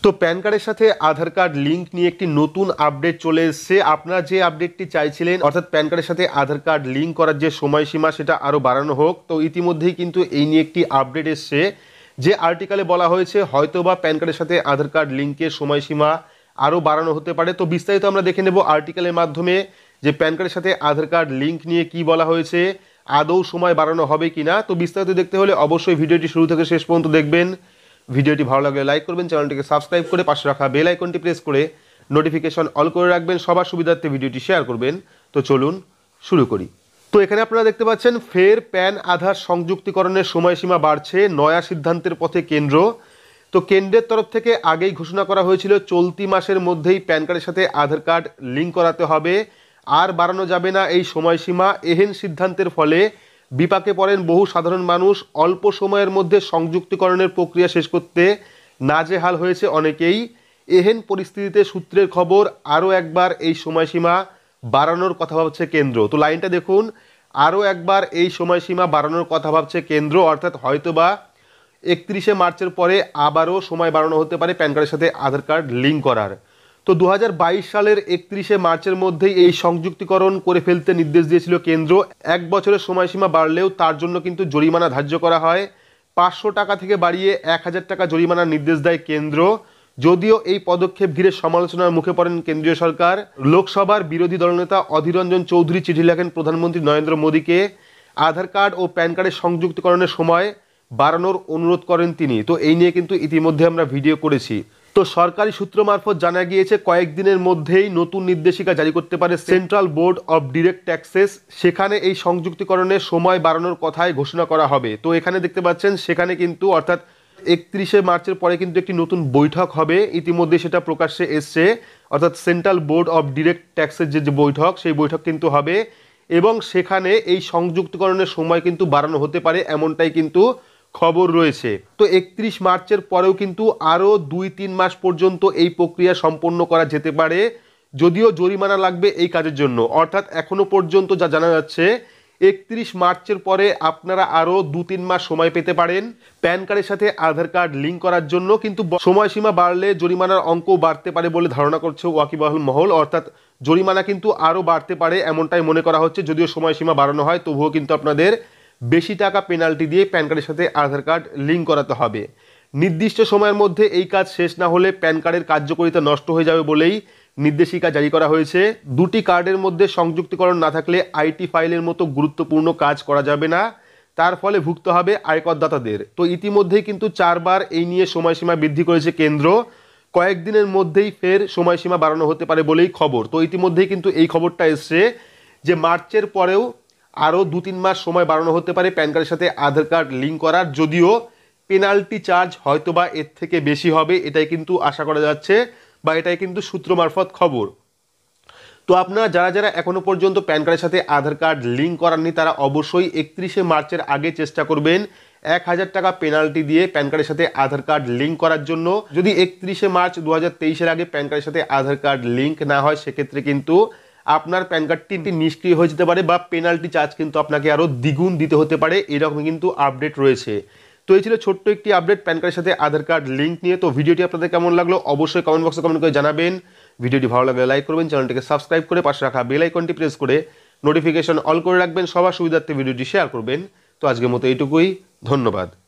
তো প্যান কার্ডের সাথে আধার কার্ড লিঙ্ক নিয়ে একটি নতুন আপডেট চলে এসেছে। আপনারা যে আপডেটটি চাইছিলেন, অর্থাৎ প্যান কার্ডের সাথে আধার কার্ড লিঙ্ক করার যে সময়সীমা সেটা আরও বাড়ানো হোক, তো ইতিমধ্যেই কিন্তু এই নিয়ে একটি আপডেট এসছে। যে আর্টিকেলে বলা হয়েছে হয়তোবা প্যান কার্ডের সাথে আধার কার্ড লিঙ্কের সময়সীমা আরও বাড়ানো হতে পারে। তো বিস্তারিত আমরা দেখে নেব আর্টিকেলের মাধ্যমে যে প্যান কার্ডের সাথে আধার কার্ড লিঙ্ক নিয়ে কি বলা হয়েছে, আদৌ সময় বাড়ানো হবে কিনা। তো বিস্তারিত দেখতে হলে অবশ্যই ভিডিওটি শুরু থেকে শেষ পর্যন্ত দেখবেন। ভিডিওটি ভালো লাগলে লাইক করবেন, চ্যানেলটিকে সাবস্ক্রাইব করে পাশে রাখা বেল আইকনটি প্রেস করে নোটিফিকেশন অল করে রাখবেন, সবার সুবিধার্থে ভিডিওটি শেয়ার করবেন। তো চলুন শুরু করি। তো এখানে আপনারা দেখতে পাচ্ছেন ফের প্যান আধার সংযুক্তিকরণের সময়সীমা বাড়ছে, নয়া সিদ্ধান্তের পথে কেন্দ্র। তো কেন্দ্রের তরফ থেকে আগেই ঘোষণা করা হয়েছিল চলতি মাসের মধ্যেই প্যান কার্ডের সাথে আধার কার্ড লিঙ্ক করাতে হবে, আর বাড়ানো যাবে না এই সময়সীমা। এহেন সিদ্ধান্তের ফলে বিপাকে পড়েন বহু সাধারণ মানুষ। অল্প সময়ের মধ্যে সংযুক্তিকরণের প্রক্রিয়া শেষ করতে নাজেহাল হয়েছে অনেকেই। এহেন পরিস্থিতিতে সূত্রের খবর আরও একবার এই সময়সীমা বাড়ানোর কথা ভাবছে কেন্দ্র। তো লাইনটা দেখুন, আরও একবার এই সময়সীমা বাড়ানোর কথা ভাবছে কেন্দ্র, অর্থাৎ হয়তোবা 31শে মার্চের পরে আবারও সময় বাড়ানো হতে পারে প্যান কার্ডের সাথে আধার কার্ড লিঙ্ক করার। তো 2022 সালের 31শে মার্চের মধ্যেই এই সংযুক্তিকরণ করে ফেলতে নির্দেশ দিয়েছিল কেন্দ্র। 1 বছরের সময়সীমা বাড়লেও তার জন্য কিন্তু জরিমানা ধার্য করা হয়। 500 টাকা থেকে বাড়িয়ে 1000 টাকা জরিমানার নির্দেশ দেয় কেন্দ্র। যদিও এই পদক্ষেপ ঘিরে সমালোচনার মুখে পড়েন কেন্দ্রীয় সরকার। লোকসভার বিরোধী দলনেতা অধীর রঞ্জন চৌধুরী চিঠি লেখেন প্রধানমন্ত্রী নরেন্দ্র মোদীকে। আধার কার্ড ও প্যান কার্ডের সংযুক্তিকরণের সময় বাড়ানোর অনুরোধ করেন তিনি। তো এই নিয়ে কিন্তু ইতিমধ্যে আমরা ভিডিও করেছি। তো সরকারি সূত্র মারফত জানা গিয়েছে কয়েকদিনের মধ্যেই নতুন নির্দেশিকা জারি করতে পারে central board of direct taxes. সেখানে এই সংযুক্তিকরণের সময় বাড়ানোর কথাই ঘোষণা করা হবে। তো এখানে দেখতে পাচ্ছেন সেখানে কিন্তু অর্থাৎ 31শে মার্চের পরে কিন্তু একটি নতুন বৈঠক হবে, ইতিমধ্যে সেটা প্রকাশ্যে এসছে। অর্থাৎ সেন্ট্রাল বোর্ড অফ ডিরেক্ট ট্যাক্সের যে বৈঠক, সেই বৈঠক কিন্তু হবে এবং সেখানে এই সংযুক্তিকরণের সময় কিন্তু বাড়ানো হতে পারে, এমনটাই কিন্তু খবর রয়েছে। তো 31 মার্চের পরেও কিন্তু আরও 2-3 মাস পর্যন্ত এই প্রক্রিয়া সম্পন্ন করা যেতে পারে, যদিও জরিমানা লাগবে এই কাজের জন্য। অর্থাৎ এখনো পর্যন্ত যা জানা যাচ্ছে 31 মার্চের পরে আপনারা আরও 2-3 মাস সময় পেতে পারেন প্যান কার্ডের সাথে আধার কার্ড লিঙ্ক করার জন্য। কিন্তু সময়সীমা বাড়লে জরিমানার অঙ্ক বাড়তে পারে বলে ধারণা করছে ওয়াকিবহাল মহল। অর্থাৎ জরিমানা কিন্তু আরও বাড়তে পারে এমনটাই মনে করা হচ্ছে। যদিও সময়সীমা বাড়ানো হয় তবুও কিন্তু আপনাদের বেশি টাকা পেনাল্টি দিয়ে প্যান কার্ডের সাথে আধার কার্ড লিঙ্ক করাতে হবে। নির্দিষ্ট সময়ের মধ্যে এই কাজ শেষ না হলে প্যান কার্ডের কার্যকারিতা নষ্ট হয়ে যাবে বলেই নির্দেশিকা জারি করা হয়েছে। দুটি কার্ডের মধ্যে সংযুক্তিকরণ না থাকলে আইটি ফাইলের মতো গুরুত্বপূর্ণ কাজ করা যাবে না, তার ফলে ভুগতে হবে আয়করদাতাদের। তো ইতিমধ্যেই কিন্তু 4 বার এই নিয়ে সময়সীমা বৃদ্ধি করেছে কেন্দ্র। কয়েকদিনের মধ্যেই ফের সময়সীমা বাড়ানো হতে পারে বলেই খবর। তো ইতিমধ্যেই কিন্তু এই খবরটা এসছে যে মার্চের পরেও আরও 2-3 মাস সময় বাড়ানো হতে পারে প্যান কার্ডের সাথে আধার কার্ড লিঙ্ক করার। যদিও পেনাল্টি চার্জ হয়তোবা এর থেকে বেশি হবে, এটাই কিন্তু আশা করা যাচ্ছে বা এটাই কিন্তু সূত্র মারফত খবর। তো আপনারা যারা যারা এখনো পর্যন্ত প্যান কার্ডের সাথে আধার কার্ড লিঙ্ক করাননি তারা অবশ্যই 31শে মার্চের আগে চেষ্টা করবেন 1000 টাকা পেনাল্টি দিয়ে প্যান কার্ডের সাথে আধার কার্ড লিঙ্ক করার জন্য। যদি 31শে মার্চ 2023-এর আগে প্যান কার্ডের সাথে আধার কার্ড লিঙ্ক না হয় সেক্ষেত্রে কিন্তু আপনার প্যান কার্ডটি নিষ্ক্রিয় হয়ে যেতে পারে বা পেনাল্টি চার্জ কিন্তু আপনাকে আরও দ্বিগুণ দিতে হতে পারে, এরকম কিন্তু আপডেট রয়েছে। তো এই ছিল ছোট্ট একটি আপডেট প্যান কার্ডের সাথে আধার কার্ড লিঙ্ক নিয়ে। তো ভিডিওটি আপনাদের কেমন লাগলো অবশ্যই কমেন্ট বক্সে কমেন্ট করে জানাবেন। ভিডিওটি ভালো লাগলে লাইক করবেন, চ্যানেলটিকে সাবস্ক্রাইব করে পাশে রাখা বেল আইকনটি প্রেস করে নোটিফিকেশন অল করে রাখবেন, সবার সুবিধার্থে ভিডিওটি শেয়ার করবেন। তো আজকের মতো এইটুকুই, ধন্যবাদ।